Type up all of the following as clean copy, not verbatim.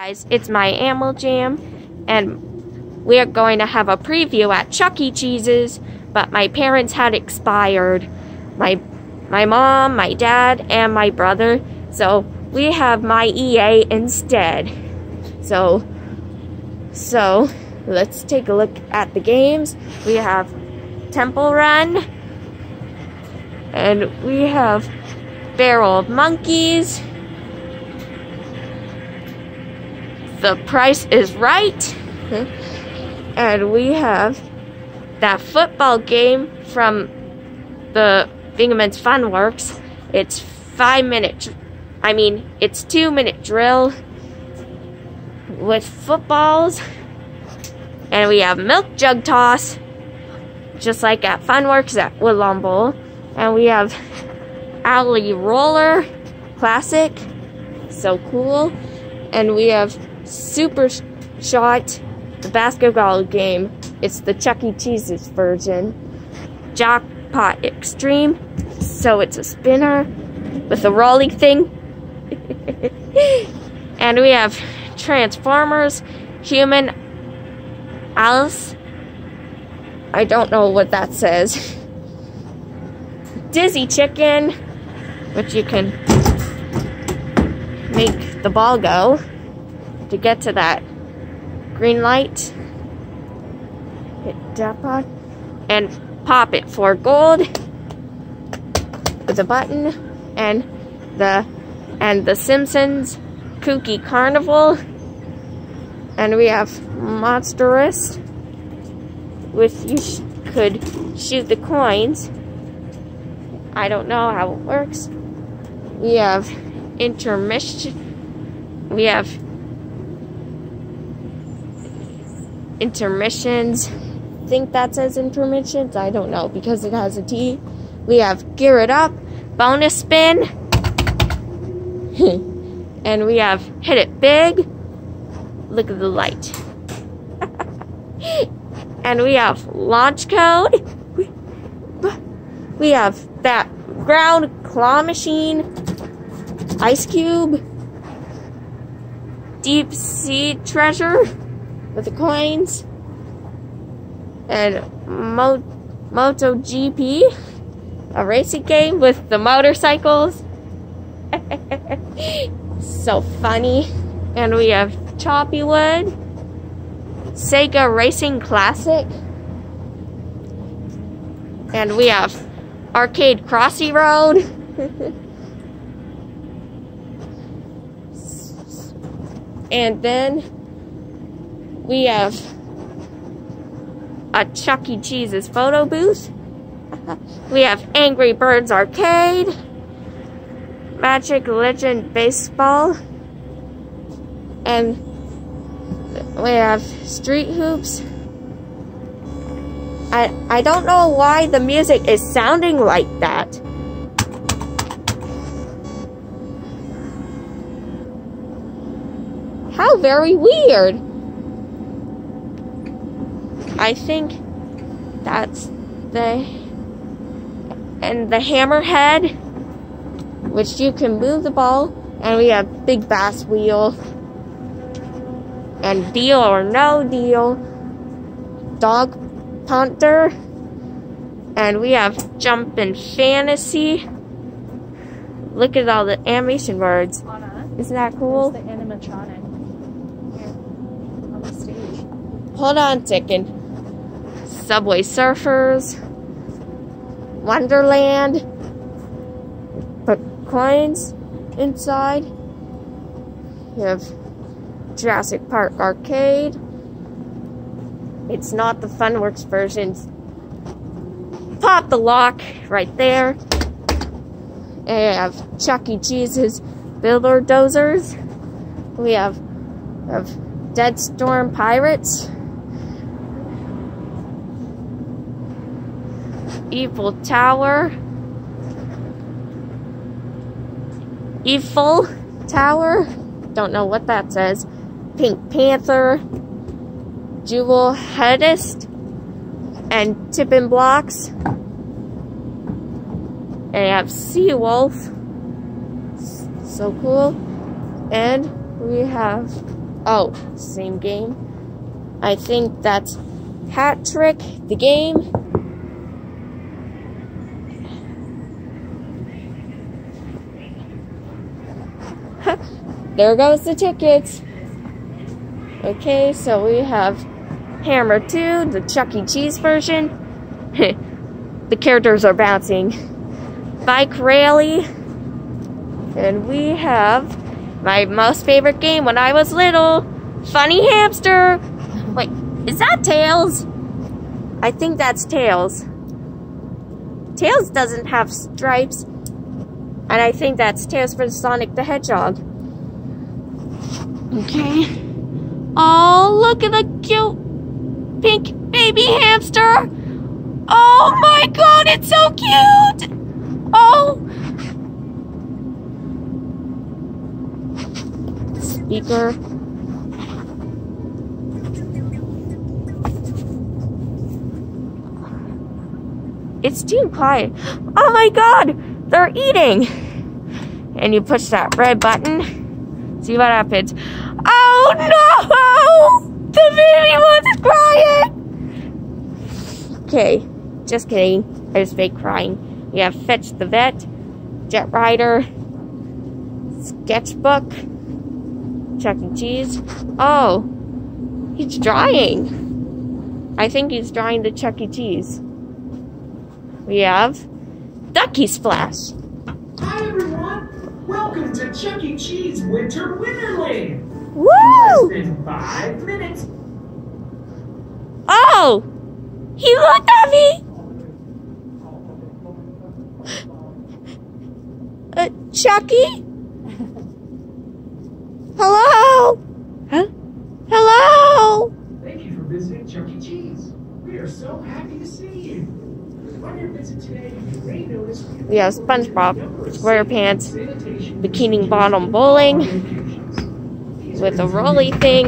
Guys, it's my Ammo Jam, and we're going to have a preview at Chuck E. Cheese's, but my parents had expired. My mom, my dad, and my brother, so we have my EA instead. So let's take a look at the games. We have Temple Run, and we have Barrel of Monkeys. The Price is Right, and we have that football game from the Bingaman's Funworks. It's 2-minute drill with footballs, and we have Milk Jug Toss, just like at Funworks at Woodlawn Bowl, and we have Alley Roller Classic, so cool, and we have Super Shot, the basketball game. It's the Chuck E. Cheese's version. Jackpot Extreme, so it's a spinner with a rolling thing. And we have Transformers, Human Alice. I don't know what that says. Dizzy Chicken, which you can make the ball go to get to that green light. Hit jackpot and pop it for gold with a button, and the Simpsons Kooky Carnival, and we have Monstrous, which you could shoot the coins. I don't know how it works. We have intermission. We have intermissions. I think that says intermissions. I don't know because it has a T. We have Gear It Up, Bonus Spin, and we have Hit It Big. Look at the light. And we have Launch Code. We have that Ground Claw Machine, Ice Cube, Deep Sea Treasure with the coins, and MotoGP, a racing game with the motorcycles. So funny. And we have Choppy Wood, Sega Racing Classic, and we have Arcade Crossy Road. And then we have a Chuck E. Cheese's photo booth. We have Angry Birds Arcade, Magic Legend Baseball, and we have Street Hoops. I don't know why the music is sounding like that. How very weird. I think that's the Hammerhead, which you can move the ball, and we have Big Bass Wheel, and Deal or No Deal, Dog Punter, and we have Jumpin' Fantasy. Look at all the animation words. Isn't that cool? There's the animatronic here on the stage. Hold on a second. Subway Surfers, Wonderland, put coins inside. You have Jurassic Park Arcade. It's not the Funworks version. Pop the lock right there. And you have Chuck E. Cheese's Builder Dozers. We have Dead Storm Pirates, Eiffel Tower, don't know what that says, Pink Panther, Jewel Headist, and Tippin' Blocks. And I have Seawolf. So cool. And we have Oh, same game. I think that's Hat Trick, the game. There goes the tickets. Okay, so we have Hammer 2, the Chuck E. Cheese version. The characters are bouncing. Bike Rally. And we have my most favorite game when I was little, Funny Hamster. Wait, is that Tails? I think that's Tails. Tails doesn't have stripes. And I think that's Tails for Sonic the Hedgehog. Okay. Oh, look at the cute pink baby hamster. Oh my god, it's so cute. Oh. Speaker. It's too quiet. Oh my god, they're eating. And you push that red button. See what happens. Oh no! The baby was crying! Okay, just kidding. I was fake crying. We have Fetch the Vet, Jet Rider, Sketchbook, Chuck E. Cheese. Oh, he's drying. I think he's drying the Chuck E. Cheese. We have Ducky Splash. Hi everyone! Welcome to Chuck E. Cheese Winter Wonderland! Woo! Less than 5 minutes. Oh! He looked at me! Chucky? Hello? Huh? Hello? Thank you for visiting Chuck E. Cheese. We are so happy to see you. On your visit today, you may notice We have SpongeBob, SquarePants, Bikini Bottom Bowling, with a rolly thing.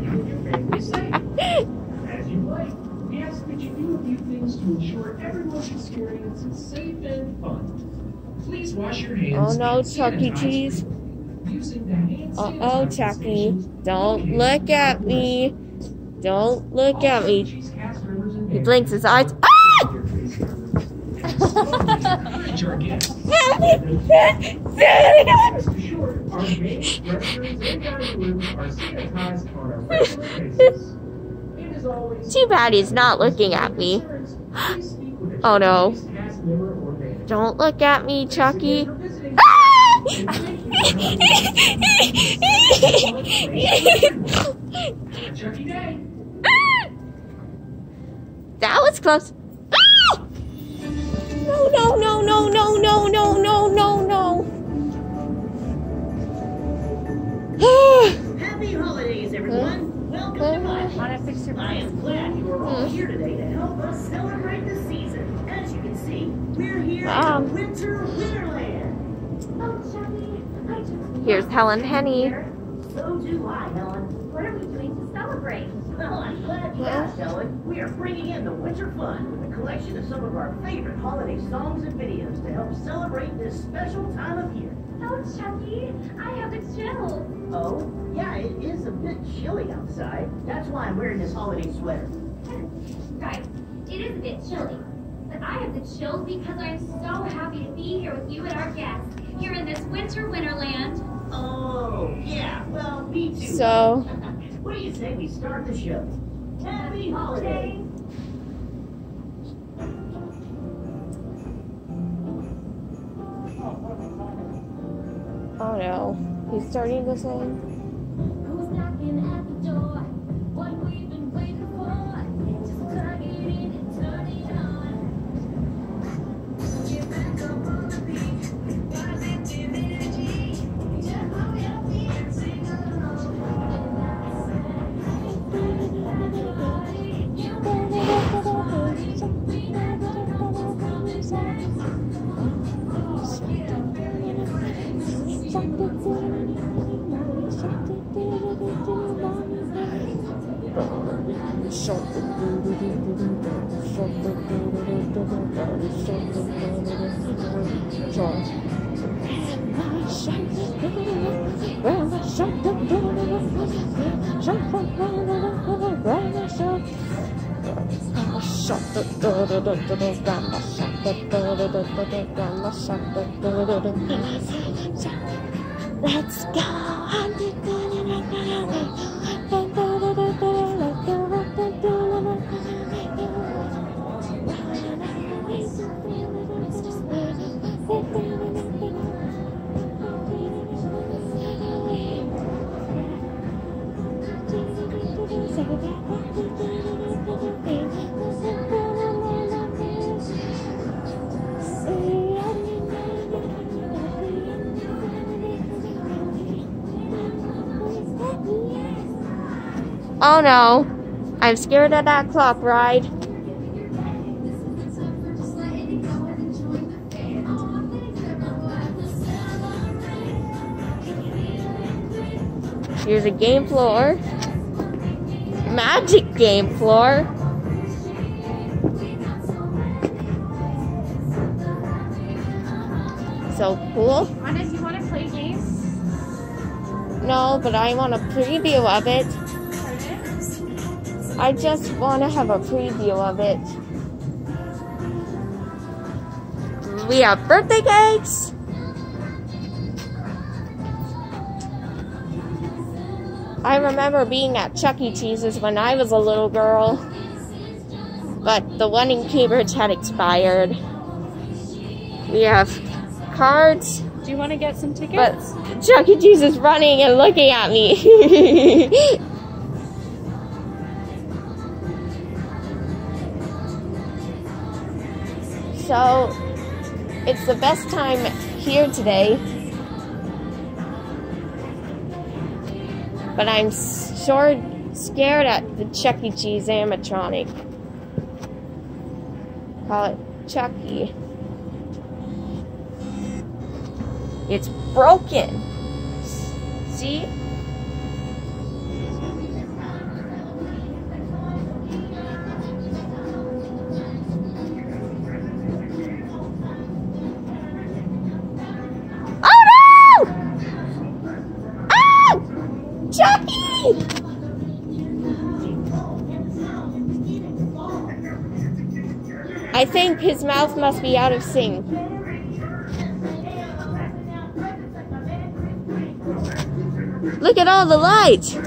As you like, we ask that you do a few things to ensure everyone's experience is safe and fun. Please wash your hands. Oh no, Chuck E. Cheese. Uh-oh, Chucky. Don't look at me. Don't look at me. He blinks his eyes. Ah! Too bad he's not looking at me. Oh no. Don't look at me, Chucky. Ah! That was close. Ah! No, no, no, no, no, no, no, no, no, no. Happy holidays, everyone. Welcome to my house. I am glad you are all here today to help us celebrate the season. As you can see, we're here in Winter Wonderland. Oh, Chucky, I just Here's Helen Henny. So do I, Helen. What are we doing to celebrate? Well, I'm glad you asked, Helen. We are bringing in the Winter Fun with a collection of some of our favorite holiday songs and videos to help celebrate this special time of year. Oh, Chucky, I have the chills. Oh, yeah, it is a bit chilly outside. That's why I'm wearing this holiday sweater. Right, it is a bit chilly. But I have the chills because I'm so happy to be here with you and our guests here in this Winter Wonderland. Oh, yeah, well, me too. So, What do you say we start the show? Happy holidays! oh no. He's starting to sing. Who's knocking at the door? What we've been waiting for? Just plug it in and turn it on. Get back up on the beat. Positive energy. Just hold your feet and sing along. We never know what's coming next. Let's go. Oh no, I'm scared of that clock ride. Here's a game floor. Magic game floor. So cool. Anna, do you want to play games? No, but I want a preview of it. I just want to have a preview of it. We have birthday cakes. I remember being at Chuck E. Cheese's when I was a little girl, but the one in Cambridge had expired. We have cards. Do you want to get some tickets? But Chuck E. Cheese is running and looking at me. So, it's the best time here today. But I'm sure scared at the Chuck E. Cheese animatronic. Call it Chucky. It's broken. See? Oh no! Oh! Chucky! I think his mouth must be out of sync. Look at all the lights.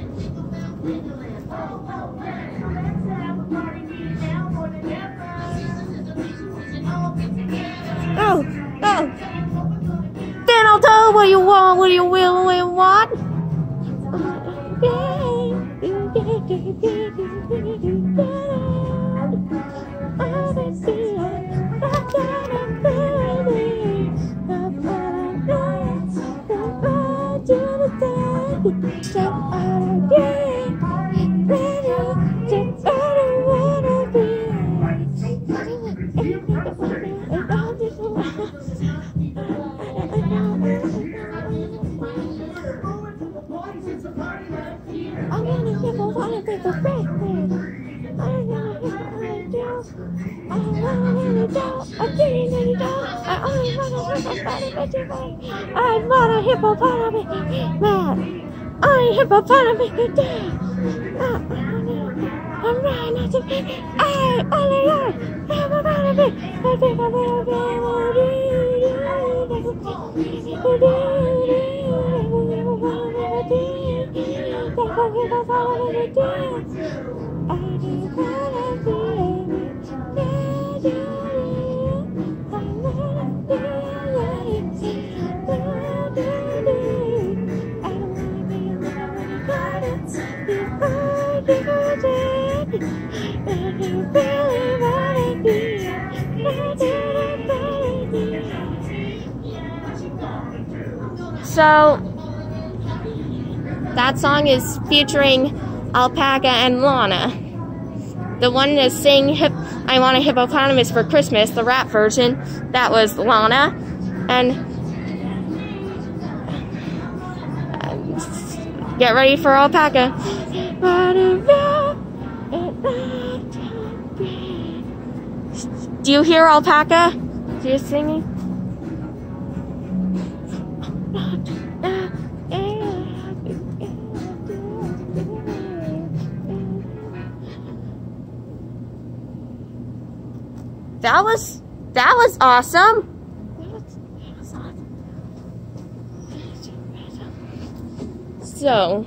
Oh, oh. Then I'll tell what you want, what you will, what you want. I want a hippopotamus, man. I hippopotamus today. I'm right now to be. I only hippopotamus. So that song is featuring Alpaca and Lana. The one that sang I Want a Hippopotamus for Christmas, the rap version, that was Lana. And get ready for Alpaca. Do you hear Alpaca? Do you singing? That was awesome. So,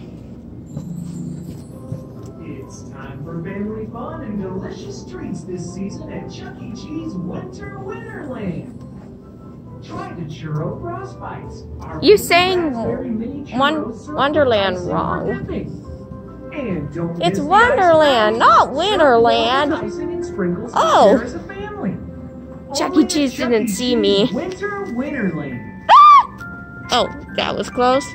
It's time for family fun and delicious treats this season at Chuck E. Cheese Winter Wonderland. Try the churro frostbites. you sang Wonderland wrong. And don't It's miss the Wonderland, ice not cream. Winterland. Serve icing and sprinkles to Oh. share as a family. Chuck E. Only at Cheese Chuck didn't E. see Cheese me. Winter Wonderland. Oh, that was close.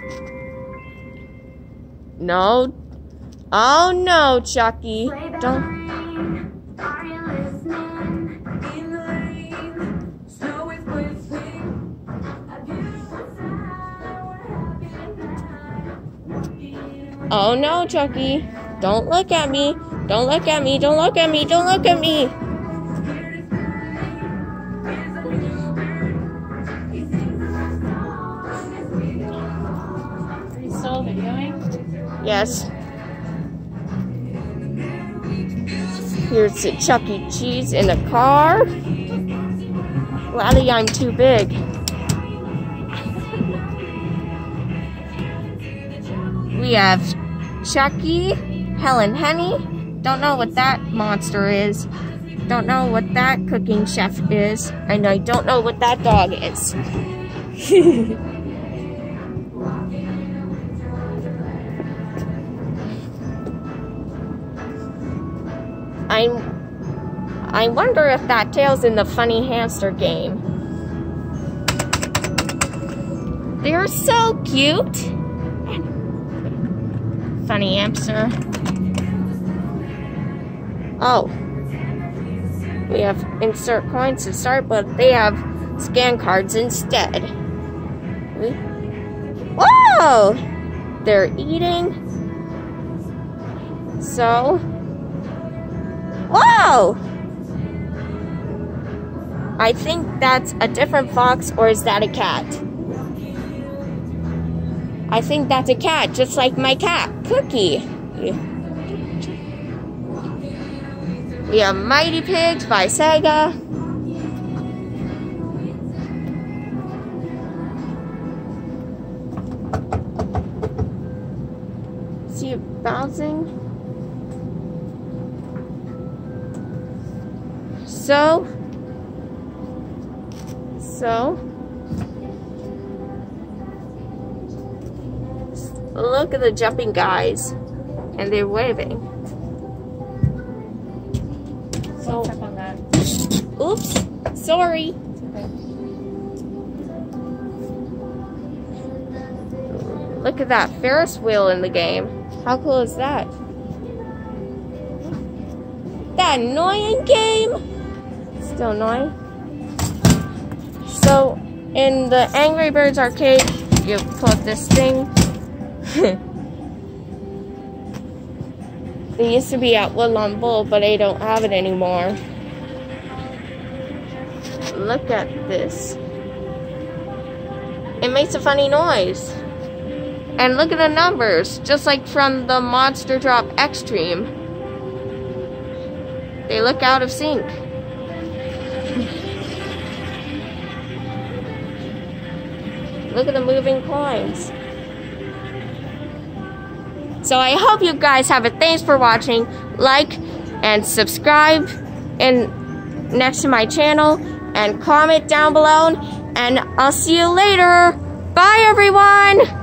No. Oh no, Chucky. Don't. Are you listening? In the rain, snow is glistening. A beautiful sight, we're happy tonight. Oh no, Chucky. Don't look at me. Don't look at me. Don't look at me. Don't look at me. Are you still videoing? Yes. Here's the Chuck E. Cheese in a car. Glad I'm too big. We have Chucky, Helen Henny. Don't know what that monster is. Don't know what that cooking chef is. And I don't know what that dog is. I wonder if that Tails in the Funny Hamster game. They're so cute. Funny hamster. Oh. We have insert coins to start, but they have scan cards instead. Whoa! They're eating. So. Whoa! I think that's a different fox, or is that a cat? I think that's a cat, just like my cat, Cookie. We have Mighty Pigs by Sega. See it bouncing? So, look at the jumping guys, and they're waving. So, tap on that. Oops, sorry. Okay. Look at that Ferris wheel in the game. How cool is that? That annoying game? Still annoying. So, in the Angry Birds arcade, you put this thing. They used to be at Woodlawn Bowl, but they don't have it anymore. Look at this. It makes a funny noise. And look at the numbers, just like from the Monster Drop Extreme. They look out of sync. Look at the moving coins. So I hope you guys have it. Thanks for watching. Like and subscribe next to my channel and comment down below. And I'll see you later. Bye everyone.